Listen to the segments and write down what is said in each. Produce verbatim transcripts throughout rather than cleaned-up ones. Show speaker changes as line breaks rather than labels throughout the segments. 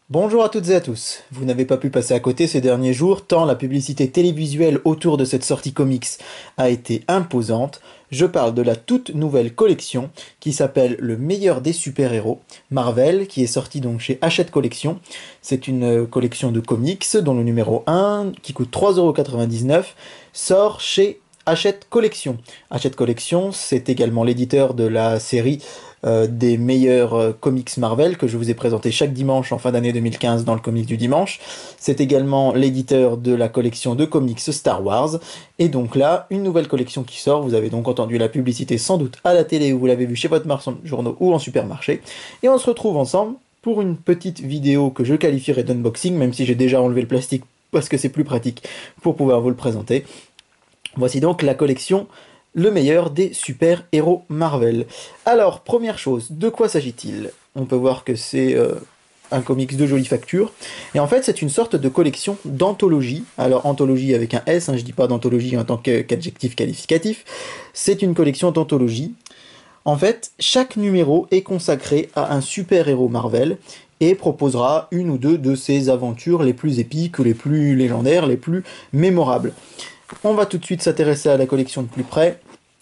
Bonjour à toutes et à tous. Vous n'avez pas pu passer à côté ces derniers jours, tant la publicité télévisuelle autour de cette sortie comics a été imposante. Je parle de la toute nouvelle collection qui s'appelle Le meilleur des super-héros, Marvel, qui est sortie donc chez Hachette Collection. C'est une collection de comics dont le numéro un, qui coûte trois euros quatre-vingt-dix-neuf, sort chez Hachette Collection. Hachette Collection, c'est également l'éditeur de la série euh, des meilleurs euh, comics Marvel que je vous ai présenté chaque dimanche en fin d'année deux mille quinze dans le comics du dimanche. C'est également l'éditeur de la collection de comics Star Wars. Et donc là, une nouvelle collection qui sort. Vous avez donc entendu la publicité sans doute à la télé ou vous l'avez vu chez votre marchand de journaux ou en supermarché. Et on se retrouve ensemble pour une petite vidéo que je qualifierais d'unboxing, même si j'ai déjà enlevé le plastique parce que c'est plus pratique pour pouvoir vous le présenter. Voici donc la collection Le meilleur des super-héros Marvel. Alors, première chose, de quoi s'agit-il? On peut voir que c'est euh, un comics de jolie facture. Et en fait, c'est une sorte de collection d'anthologie. Alors, anthologie avec un S, hein, je dis pas d'anthologie en tant qu'adjectif qualificatif. C'est une collection d'anthologie. En fait, chaque numéro est consacré à un super-héros Marvel et proposera une ou deux de ses aventures les plus épiques, les plus légendaires, les plus mémorables. On va tout de suite s'intéresser à la collection de plus près,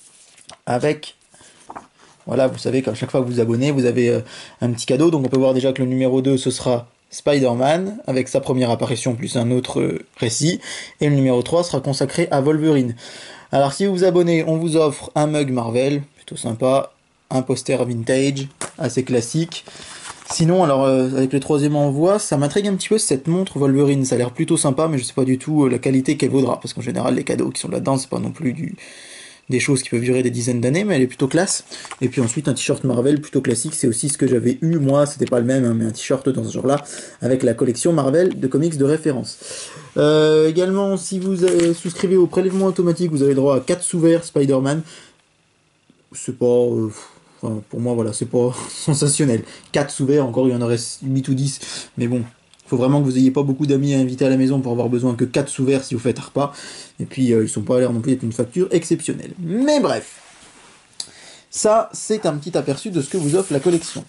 avec, voilà, vous savez qu'à chaque fois que vous vous abonnez, vous avez euh, un petit cadeau, donc on peut voir déjà que le numéro deux, ce sera Spider-Man, avec sa première apparition plus un autre euh, récit, et le numéro trois sera consacré à Wolverine. Alors si vous vous abonnez, on vous offre un mug Marvel, plutôt sympa, un poster vintage, assez classique. Sinon, alors, euh, avec le troisième envoi, ça m'intrigue un petit peu cette montre Wolverine. Ça a l'air plutôt sympa, mais je sais pas du tout euh, la qualité qu'elle vaudra. Parce qu'en général, les cadeaux qui sont là-dedans, c'est pas non plus du... des choses qui peuvent durer des dizaines d'années, mais elle est plutôt classe. Et puis ensuite, un t-shirt Marvel plutôt classique. C'est aussi ce que j'avais eu, moi, c'était pas le même, hein, mais un t-shirt dans ce genre-là, avec la collection Marvel de comics de référence. Euh, également, si vous euh, souscrivez au prélèvement automatique, vous avez le droit à quatre sous-verts Spider-Man. C'est pas... Euh... Enfin, pour moi, voilà, c'est pas sensationnel. quatre sous-verts, encore il y en aurait huit ou dix, mais bon, faut vraiment que vous ayez pas beaucoup d'amis à inviter à la maison pour avoir besoin que quatre sous-verts si vous faites un repas. Et puis, euh, ils sont pas à l'air non plus d'être une facture exceptionnelle. Mais bref, ça, c'est un petit aperçu de ce que vous offre la collection.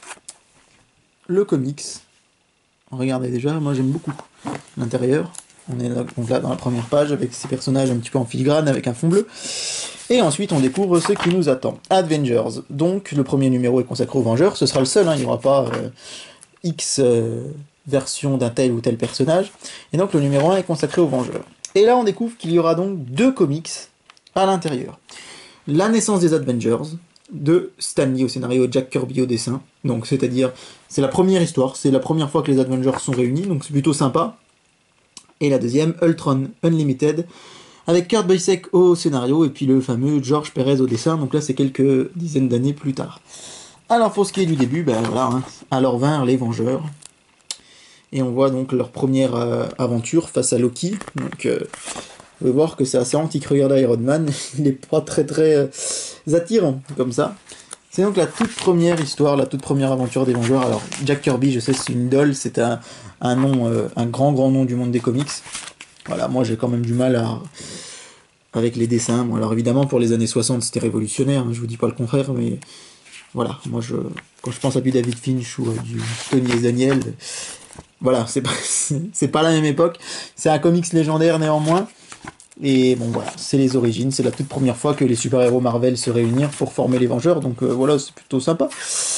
Le comics, regardez déjà, moi j'aime beaucoup l'intérieur. On est là, donc là dans la première page avec ces personnages un petit peu en filigrane avec un fond bleu. Et ensuite, on découvre ce qui nous attend. Avengers. Donc, le premier numéro est consacré aux Vengeurs. Ce sera le seul, hein, il n'y aura pas euh, X euh, version d'un tel ou tel personnage. Et donc, le numéro un est consacré aux Vengeurs. Et là, on découvre qu'il y aura donc deux comics à l'intérieur. La naissance des Avengers, de Stan Lee au scénario, Jack Kirby au dessin. Donc, c'est-à-dire, c'est la première histoire, c'est la première fois que les Avengers sont réunis, donc c'est plutôt sympa. Et la deuxième, Ultron Unlimited, avec Kurt Busiek au scénario, et puis le fameux George Perez au dessin, donc là c'est quelques dizaines d'années plus tard. Alors pour ce qui est du début, ben voilà, hein, alors vinrent les Vengeurs, et on voit donc leur première euh, aventure face à Loki, donc euh, vous pouvez voir que c'est assez antique, regardez Iron Man, il est pas très très euh, attirant, comme ça. C'est donc la toute première histoire, la toute première aventure des Vengeurs. Alors Jack Kirby, je sais c'est une idole, c'est un, un nom, euh, un grand grand nom du monde des comics. Voilà, moi j'ai quand même du mal à... avec les dessins. Bon, alors évidemment pour les années soixante c'était révolutionnaire, hein, je vous dis pas le contraire, mais voilà, moi je quand je pense à du David Finch ou à du Tony et Daniel, voilà, c'est pas, c'est pas la même époque. C'est un comics légendaire néanmoins. Et bon voilà, c'est les origines, c'est la toute première fois que les super-héros Marvel se réunirent pour former les Vengeurs, donc euh, voilà, c'est plutôt sympa.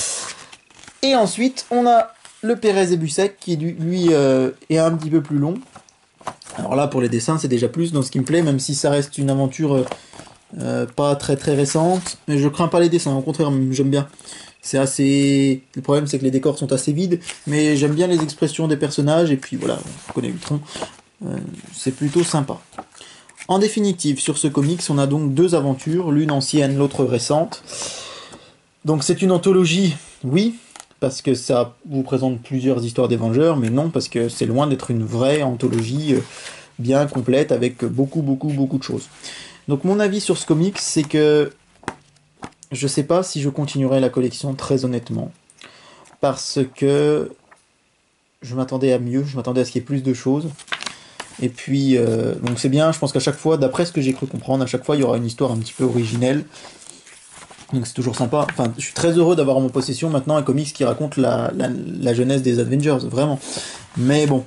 Et ensuite, on a le Perez et Busiek qui lui euh, est un petit peu plus long. Alors là, pour les dessins, c'est déjà plus dans ce qui me plaît, même si ça reste une aventure euh, euh, pas très très récente. Mais je crains pas les dessins, au contraire, j'aime bien. C'est assez... Le problème, c'est que les décors sont assez vides, mais j'aime bien les expressions des personnages, et puis voilà, on connaît Ultron. Euh, c'est plutôt sympa. En définitive, sur ce comics, on a donc deux aventures, l'une ancienne, l'autre récente. Donc c'est une anthologie, oui, parce que ça vous présente plusieurs histoires des Vengeurs, mais non, parce que c'est loin d'être une vraie anthologie bien complète avec beaucoup, beaucoup, beaucoup de choses. Donc mon avis sur ce comics, c'est que je sais pas si je continuerai la collection, très honnêtement, parce que je m'attendais à mieux, je m'attendais à ce qu'il y ait plus de choses. Et puis, euh, donc c'est bien, je pense qu'à chaque fois, d'après ce que j'ai cru comprendre, à chaque fois il y aura une histoire un petit peu originelle. Donc c'est toujours sympa. Enfin, je suis très heureux d'avoir en mon possession maintenant un comics qui raconte la, la, la jeunesse des Avengers, vraiment. Mais bon,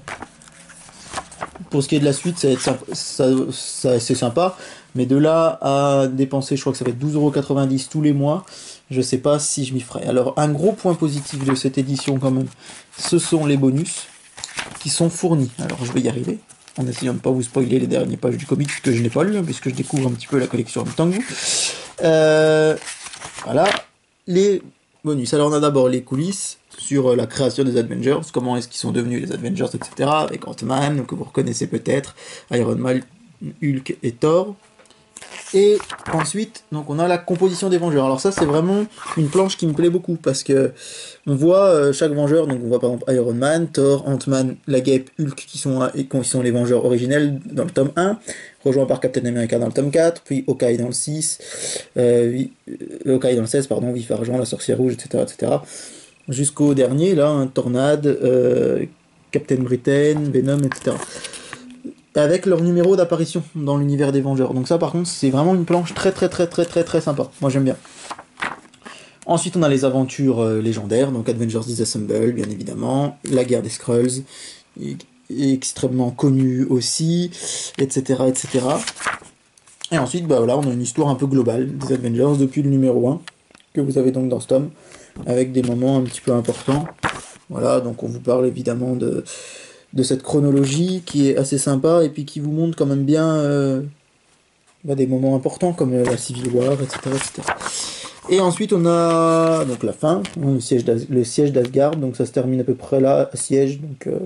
pour ce qui est de la suite, ça, ça, ça, ça c'est sympa. Mais de là à dépenser, je crois que ça va être douze euros quatre-vingt-dix tous les mois, je sais pas si je m'y ferai. Alors, un gros point positif de cette édition quand même, ce sont les bonus qui sont fournis. Alors, je vais y arriver, en essayant de ne pas vous spoiler les dernières pages du comics que je n'ai pas lu, hein, puisque je découvre un petit peu la collection en même temps que vous. Euh, voilà, les bonus. Alors, on a d'abord les coulisses sur la création des Avengers, comment est-ce qu'ils sont devenus les Avengers, et cetera. Avec Ant-Man, que vous reconnaissez peut-être, Iron Man, Hulk et Thor. Et ensuite, donc on a la composition des Vengeurs. Alors ça, c'est vraiment une planche qui me plaît beaucoup, parce que on voit euh, chaque Vengeur, donc on voit par exemple Iron Man, Thor, Ant-Man, la Guêpe, Hulk, qui sont, qui sont les Vengeurs originels dans le tome un, rejoints par Captain America dans le tome quatre, puis Hawkeye dans le six, euh, Hawkeye dans le seize, pardon, Vif Argent, la Sorcière Rouge, et cetera, et cetera. Jusqu'au dernier, là, un Tornade, euh, Captain Britain, Venom, et cetera. Avec leur numéro d'apparition dans l'univers des Vengeurs. Donc ça par contre c'est vraiment une planche très très très très très très sympa. Moi j'aime bien. Ensuite on a les aventures euh, légendaires, donc Avengers Disassemble bien évidemment, la guerre des Skrulls, extrêmement connue aussi, et cetera et cetera. Et ensuite bah voilà, on a une histoire un peu globale des Avengers depuis le numéro un, que vous avez donc dans ce tome, avec des moments un petit peu importants. Voilà, donc on vous parle évidemment de... de cette chronologie qui est assez sympa et puis qui vous montre quand même bien euh, bah, des moments importants comme euh, la Civil War, et cetera, et cetera. Et ensuite on a donc la fin, hein, le siège d'As- le siège d'Asgard, donc ça se termine à peu près là, à Siège, donc euh,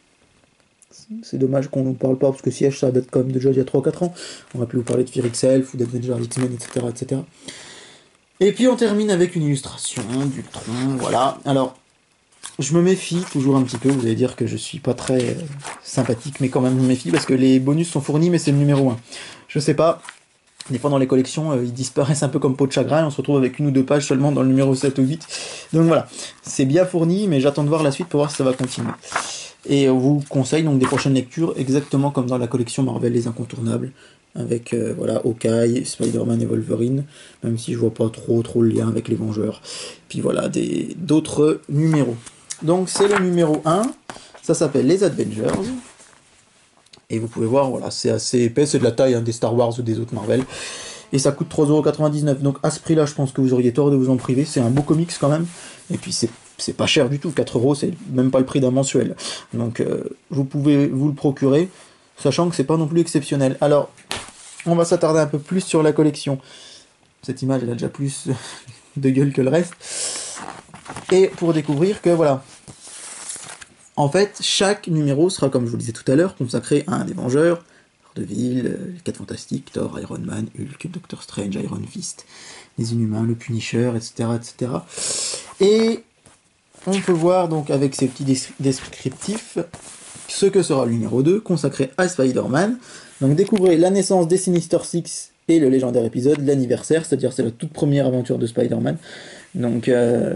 c'est dommage qu'on ne parle pas parce que Siège ça date quand même déjà il y a trois quatre ans, on va plus vous parler de Fear Itself ou d'Avengers X-Men, et cetera, et cetera. Et puis on termine avec une illustration d'Ultron, voilà. Alors je me méfie toujours un petit peu, vous allez dire que je suis pas très euh, sympathique, mais quand même je me méfie parce que les bonus sont fournis, mais c'est le numéro un. Je sais pas, des fois dans les collections, euh, ils disparaissent un peu comme peau de chagrin, on se retrouve avec une ou deux pages seulement dans le numéro sept ou huit. Donc voilà, c'est bien fourni, mais j'attends de voir la suite pour voir si ça va continuer. Et on vous conseille donc des prochaines lectures, exactement comme dans la collection Marvel Les Incontournables, avec euh, voilà Hawkeye, Spider-Man et Wolverine, même si je vois pas trop trop le lien avec les Vengeurs. Puis voilà, des d'autres numéros. Donc c'est le numéro un, ça s'appelle Les Avengers, et vous pouvez voir, voilà, c'est assez épais, c'est de la taille hein, des Star Wars ou des autres Marvel, et ça coûte trois euros quatre-vingt-dix-neuf, donc à ce prix-là, je pense que vous auriez tort de vous en priver, c'est un beau comics quand même, et puis c'est c'est pas cher du tout, quatre euros, c'est même pas le prix d'un mensuel, donc euh, vous pouvez vous le procurer, sachant que c'est pas non plus exceptionnel. Alors, on va s'attarder un peu plus sur la collection, cette image elle a déjà plus de gueule que le reste, et pour découvrir que voilà, en fait, chaque numéro sera, comme je vous le disais tout à l'heure, consacré à un des Vengeurs, Daredevil, les quatre Fantastiques, Thor, Iron Man, Hulk, Doctor Strange, Iron Fist, les Inhumains, le Punisher, et cetera, et cetera. Et on peut voir donc avec ces petits descriptifs ce que sera le numéro deux, consacré à Spider-Man. Donc découvrez la naissance des Sinister Six et le légendaire épisode, l'anniversaire, c'est-à-dire c'est la toute première aventure de Spider-Man. Donc... Euh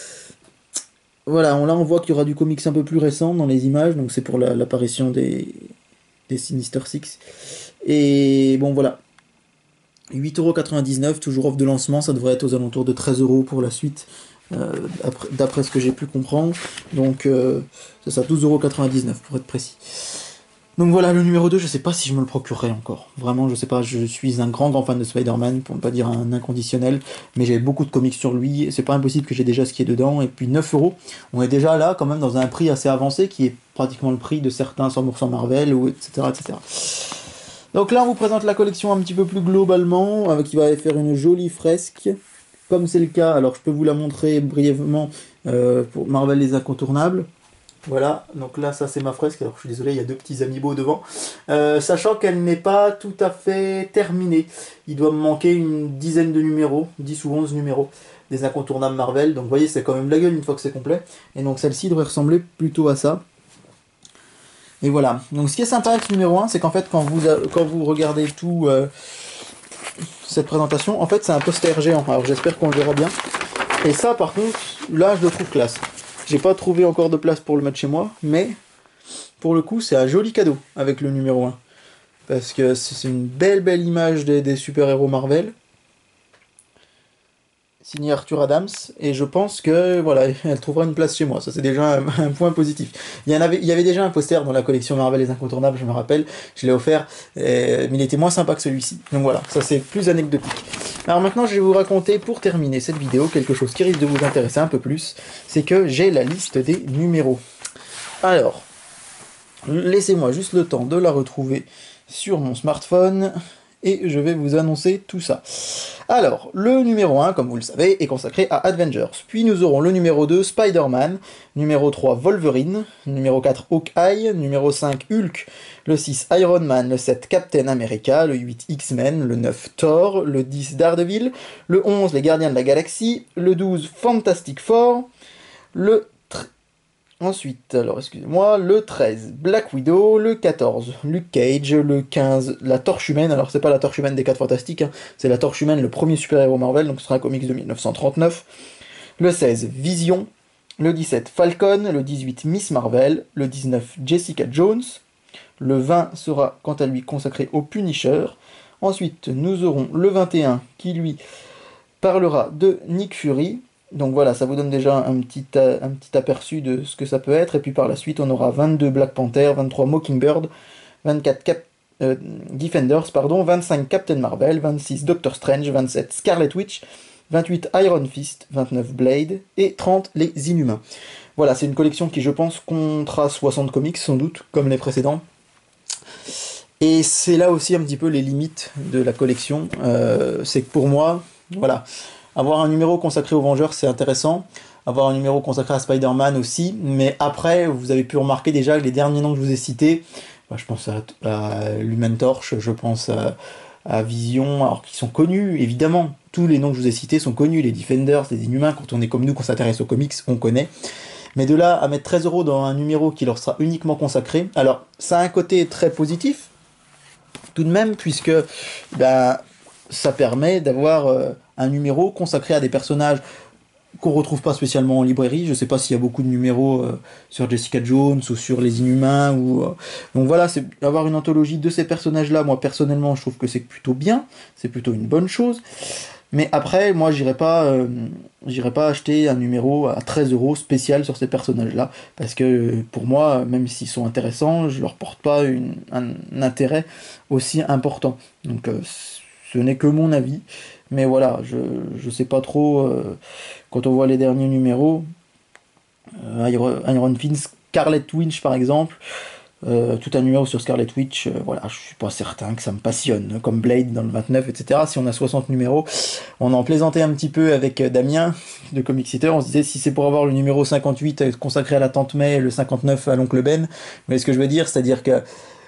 Voilà, on, là on voit qu'il y aura du comics un peu plus récent dans les images, donc c'est pour la- l'apparition des, des Sinister Six. Et bon voilà, huit euros quatre-vingt-dix-neuf, toujours offre de lancement, ça devrait être aux alentours de treize euros pour la suite, euh, d'après- d'après ce que j'ai pu comprendre. Donc euh, c'est ça, douze euros quatre-vingt-dix-neuf pour être précis. Donc voilà, le numéro deux, je sais pas si je me le procurerai encore. Vraiment, je sais pas, je suis un grand grand fan de Spider-Man, pour ne pas dire un inconditionnel, mais j'ai beaucoup de comics sur lui, c'est pas impossible que j'ai déjà ce qui est dedans, et puis neuf euros, on est déjà là quand même dans un prix assez avancé, qui est pratiquement le prix de certains cent pour cent Marvel, ou et cetera, et cetera. Donc là, on vous présente la collection un petit peu plus globalement, avec qui va faire une jolie fresque, comme c'est le cas, alors je peux vous la montrer brièvement euh, pour Marvel les Incontournables. Voilà, donc là ça c'est ma fresque, alors je suis désolé, il y a deux petits amiibo devant, euh, sachant qu'elle n'est pas tout à fait terminée, il doit me manquer une dizaine de numéros, dix ou onze numéros des Incontournables Marvel, donc vous voyez c'est quand même la gueule une fois que c'est complet, et donc celle-ci devrait ressembler plutôt à ça. Et voilà, donc ce qui est sympa avec ce numéro un, c'est qu'en fait quand vous, quand vous regardez tout euh, cette présentation, en fait c'est un poster géant, alors j'espère qu'on le verra bien, et ça par contre, là je le trouve classe. J'ai pas trouvé encore de place pour le mettre chez moi, mais pour le coup, c'est un joli cadeau avec le numéro un. Parce que c'est une belle belle image des, des super-héros Marvel. signé Arthur Adams, et je pense que voilà, elle trouvera une place chez moi. Ça c'est déjà un, un point positif. Il y en avait, il y avait déjà un poster dans la collection Marvel les Incontournables, je me rappelle, je l'ai offert, euh, mais il était moins sympa que celui-ci. Donc voilà, ça c'est plus anecdotique. Alors maintenant je vais vous raconter, pour terminer cette vidéo, quelque chose qui risque de vous intéresser un peu plus, c'est que j'ai la liste des numéros. Alors, laissez-moi juste le temps de la retrouver sur mon smartphone, et je vais vous annoncer tout ça. Alors, le numéro un, comme vous le savez, est consacré à Avengers. Puis nous aurons le numéro deux, Spider-Man, numéro trois, Wolverine, numéro quatre, Hawkeye, numéro cinq, Hulk, le six, Iron Man, le sept, Captain America, le huit, X-Men, le neuf, Thor, le dix, Daredevil, le onze, les Gardiens de la Galaxie, le douze, Fantastic Four, le Ensuite, alors excusez-moi, le treize, Black Widow, le quatorze, Luke Cage, le quinze, la Torche Humaine, alors c'est pas la Torche Humaine des quatre Fantastiques, hein, c'est la Torche Humaine, le premier super-héros Marvel, donc ce sera un comics de mille neuf cent trente-neuf, le seize, Vision, le dix-sept, Falcon, le dix-huit, Miss Marvel, le dix-neuf, Jessica Jones, le vingt sera quant à lui consacré au Punisher, ensuite nous aurons le vingt et un qui lui parlera de Nick Fury. Donc voilà, ça vous donne déjà un petit, un petit aperçu de ce que ça peut être. Et puis par la suite, on aura vingt-deux Black Panther, vingt-trois Mockingbird, vingt-quatre Cap euh, Defenders, pardon, vingt-cinq Captain Marvel, vingt-six Doctor Strange, vingt-sept Scarlet Witch, vingt-huit Iron Fist, vingt-neuf Blade et trente Les Inhumains. Voilà, c'est une collection qui, je pense, comptera soixante comics, sans doute, comme les précédents. Et c'est là aussi un petit peu les limites de la collection. Euh, c'est que pour moi, voilà... Avoir un numéro consacré aux Vengeurs, c'est intéressant. Avoir un numéro consacré à Spider-Man aussi. Mais après, vous avez pu remarquer déjà que les derniers noms que je vous ai cités, bah, je pense à, à l'Human Torch, je pense à, à Vision, alors qu'ils sont connus, évidemment. Tous les noms que je vous ai cités sont connus. Les Defenders, les Inhumains, quand on est comme nous, qu'on s'intéresse aux comics, on connaît. Mais de là à mettre treize euros dans un numéro qui leur sera uniquement consacré, alors ça a un côté très positif, tout de même, puisque bah, ça permet d'avoir... Euh, un numéro consacré à des personnages qu'on retrouve pas spécialement en librairie. Je sais pas s'il y a beaucoup de numéros euh, sur Jessica Jones ou sur les Inhumains. Ou, euh... Donc voilà, c'est avoir une anthologie de ces personnages-là, moi personnellement, je trouve que c'est plutôt bien, c'est plutôt une bonne chose. Mais après, moi, j'irai pas, euh, j'irai pas acheter un numéro à treize euros spécial sur ces personnages-là, parce que pour moi, même s'ils sont intéressants, je leur porte pas une, un, un intérêt aussi important. Donc euh, ce n'est que mon avis. Mais voilà, je, je sais pas trop, euh, quand on voit les derniers numéros, euh, Iron, Iron Fist, Scarlet Witch par exemple, euh, tout un numéro sur Scarlet Witch, euh, voilà, je suis pas certain que ça me passionne, comme Blade dans le vingt-neuf, et cetera. Si on a soixante numéros, on en plaisantait un petit peu avec Damien de Comic Citer, on se disait si c'est pour avoir le numéro cinquante-huit consacré à la tante May et le cinquante-neuf à l'oncle Ben, mais ce que je veux dire, c'est-à-dire que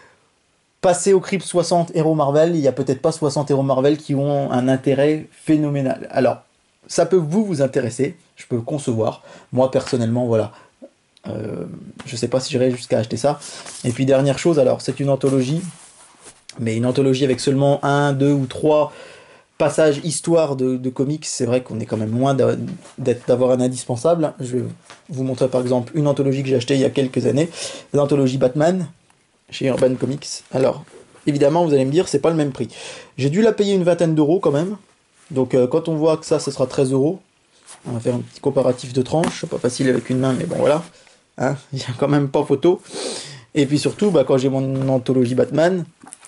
passer au crible soixante héros Marvel, il n'y a peut-être pas soixante héros Marvel qui ont un intérêt phénoménal. Alors, ça peut vous, vous intéresser, je peux concevoir. Moi, personnellement, voilà. Euh, je sais pas si j'irai jusqu'à acheter ça. Et puis, dernière chose, alors, c'est une anthologie, mais une anthologie avec seulement un, deux ou trois passages histoire de, de comics, c'est vrai qu'on est quand même loin d'avoir un indispensable. Je vais vous montrer par exemple une anthologie que j'ai achetée il y a quelques années, l'anthologie Batman, chez Urban Comics. Alors, évidemment, vous allez me dire, c'est pas le même prix. J'ai dû la payer une vingtaine d'euros quand même. Donc, euh, quand on voit que ça, ce sera treize euros. On va faire un petit comparatif de tranches. C'est pas facile avec une main, mais bon, voilà. Hein, il y a quand même pas photo. Et puis surtout, bah, quand j'ai mon anthologie Batman,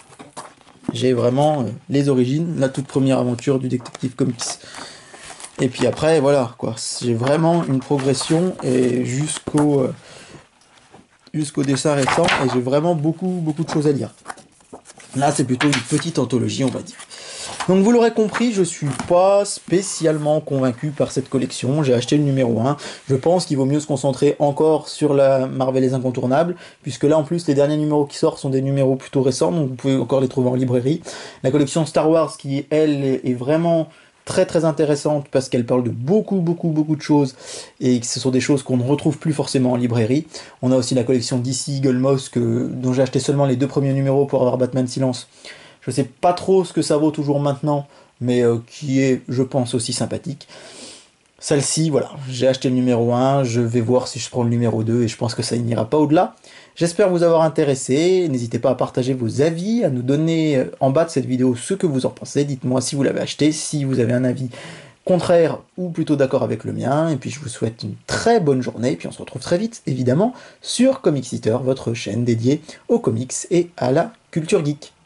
j'ai vraiment euh, les origines, la toute première aventure du Detective Comics. Et puis après, voilà, quoi. J'ai vraiment une progression et jusqu'au... Euh, jusqu'au dessin récent, et j'ai vraiment beaucoup, beaucoup de choses à lire. Là, c'est plutôt une petite anthologie, on va dire. Donc, vous l'aurez compris, je suis pas spécialement convaincu par cette collection. J'ai acheté le numéro un. Je pense qu'il vaut mieux se concentrer encore sur la Marvel les Incontournables, puisque là, en plus, les derniers numéros qui sortent sont des numéros plutôt récents, donc vous pouvez encore les trouver en librairie. La collection Star Wars, qui, elle, est vraiment très très intéressante parce qu'elle parle de beaucoup beaucoup beaucoup de choses et que ce sont des choses qu'on ne retrouve plus forcément en librairie. On a aussi la collection D C Eagle Moss que, dont j'ai acheté seulement les deux premiers numéros pour avoir Batman Silence. Je sais pas trop ce que ça vaut toujours maintenant, mais euh, qui est, je pense, aussi sympathique. Celle-ci, voilà, j'ai acheté le numéro un, je vais voir si je prends le numéro deux et je pense que ça n'ira pas au-delà. J'espère vous avoir intéressé, n'hésitez pas à partager vos avis, à nous donner en bas de cette vidéo ce que vous en pensez, dites-moi si vous l'avez acheté, si vous avez un avis contraire ou plutôt d'accord avec le mien, et puis je vous souhaite une très bonne journée, et puis on se retrouve très vite, évidemment, sur Comics Eater, votre chaîne dédiée aux comics et à la culture geek.